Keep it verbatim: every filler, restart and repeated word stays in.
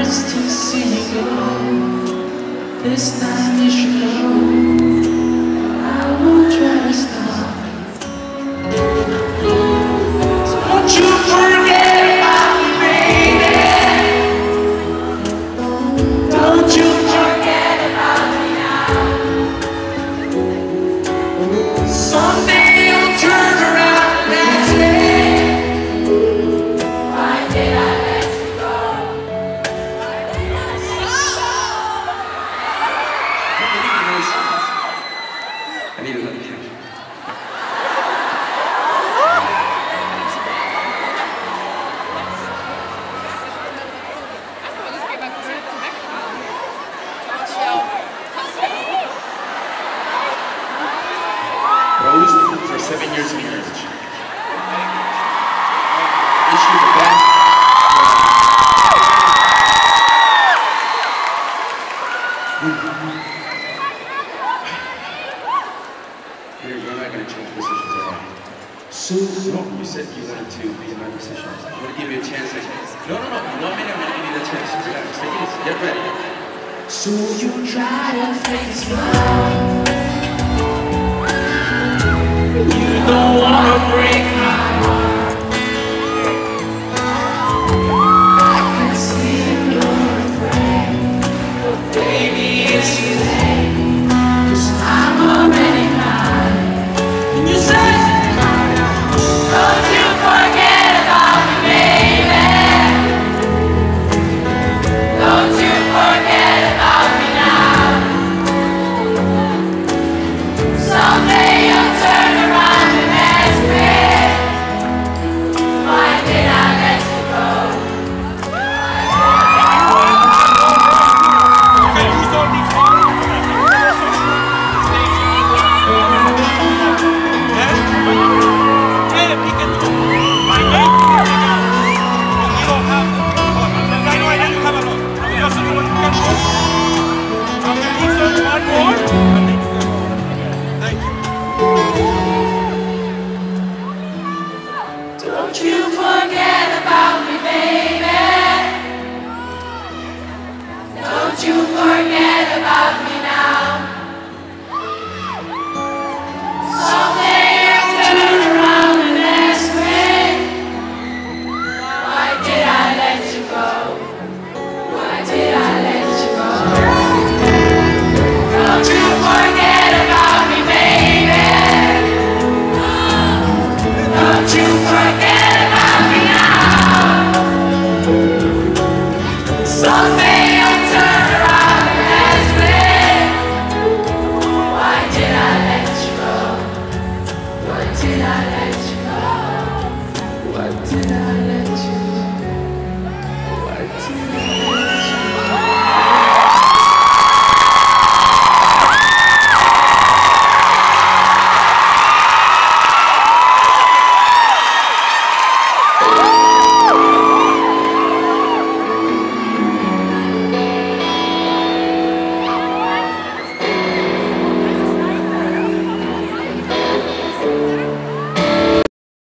nice to see you go. This time you should know I won't try to stop. Don't you forget about me, baby. Don't you forget about me now. Someday you'll turn around and say, why did I let you go? Why did I let you go? I need another catch. Rose for seven years of marriage. Issue the best. You're, you're not going to change positions, alright? So, no, you said you wanted to be in my position. I'm going to give you a chance. To, no, no, no. In one minute, I'm going to give you the chance. Relax. Take it easy. Get ready. So you try to fake a smile. You don't wanna break my heart. I can see you're afraid, but baby it's too late. 'Cause I'm already mine. And you say, don't you forget about me, baby. Don't you forget about me now. Someday you'll turn around and ask me, why did I let you go? Don't you forget about me, baby. Don't you forget about me now. Someday you'll turn around and ask me, why did I let you go? Why did I let you go? Don't you forget about me, baby. Don't you forget about me now. Someday